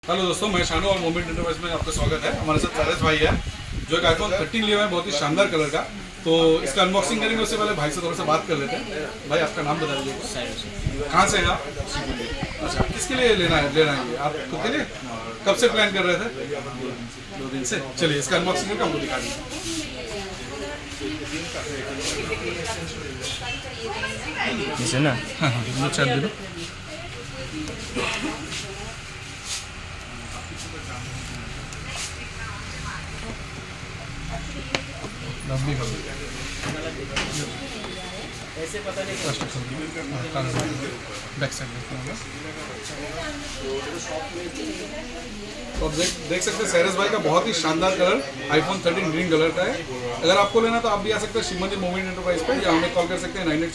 Hello दोस्तों, मैं शानू और मोमेंट इंटरप्राइज में आपका स्वागत है। हमारे साथ सारस भाई है जो एक आईफोन 13 लिया है, बहुत ही शानदार कलर का। तो इसका अनबॉक्सिंग करेंगे, उससे पहले भाई से थोड़ा सा बात कर लेते हैं। भाई आपका नाम बता दीजिए, कहाँ से हैं आप? अच्छा, किसके लिए लेना है ये आप खुद के लिए? कब से प्लान कर रहे थे? 2 दिन से। चलिए इसका अनबॉक्सिंग करके हमको दिखा दीजिए। ना हाँ हाँ, अच्छा दे दो। लंबी कर दो। ऐसे पता नहीं बैक साइड तो आप देख सकते हैं सारस भाई का बहुत ही शानदार कलर आईफोन 13 ग्रीन कलर का है। अगर आपको लेना तो आप भी आ सकते हैं श्रीमती मोमेंट एंटरप्राइज पे, या हमें कॉल कर सकते हैं 98